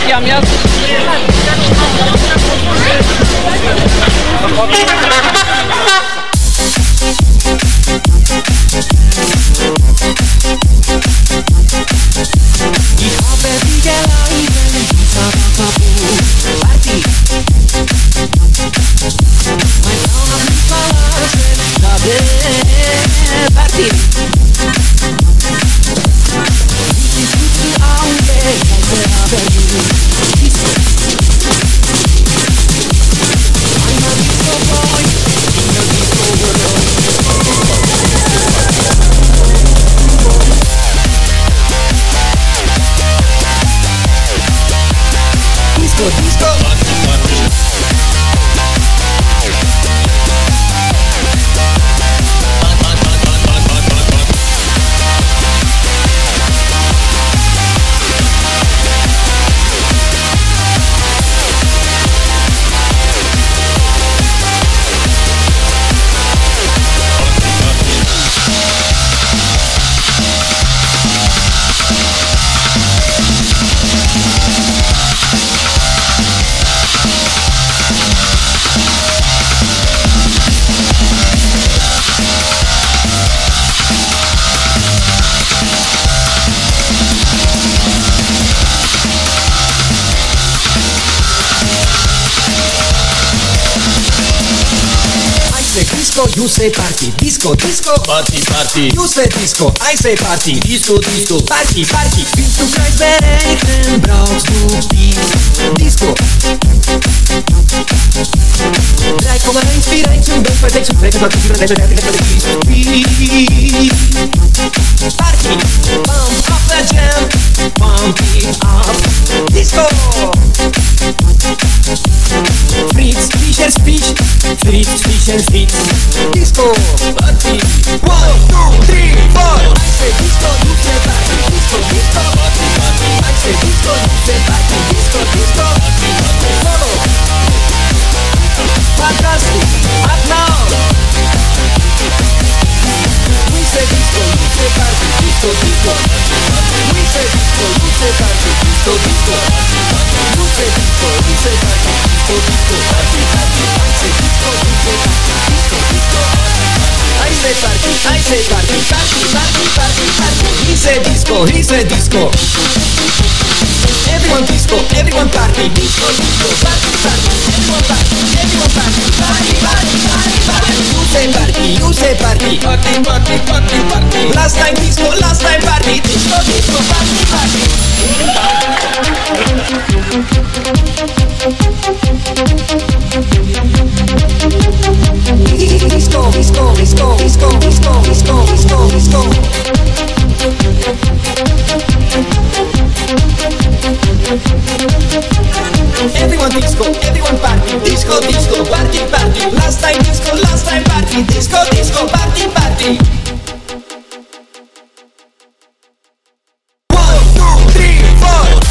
chiami Ich habe die Geleiden dieser Tabu Party. Mein Frau hat mich verlassen, da Party. Ich ist gut die Augen, heute habe ich Disco. Einmal Disco Boy, immer Disco Girl. Disco. Disco, you say party, disco, Party. you say disco, I say party, Disco. party. Willst du Kreis berechnen, brauchst du die Disco. 3,1, 4, 1, 2, 5, 6, 7, 8, 9, 10, 11, 12, 13, 14. Party, pump up the jam, pump it up, disco. Fritz, Fischer, Speech, Fritz, Fischer, Fritz, disco. Party, 1, 2, 3, 4. I say disco, you say party, disco. I say disco, you say party, disco. Solo. Fantastic, up now. We say disco, you say party, disco. We say disco, you say party, disco. You say disco, you say party, disco. Party. I say disco, you say party, disco. I say party, party. He say disco. Everyone disco, everyone party, disco, party. Everyone party, party. You say party, party. Last time disco, party, disco, party. Disco. Everyone disco, everyone party, disco, party. Last time party, disco, party. 1, 2, 3, 4.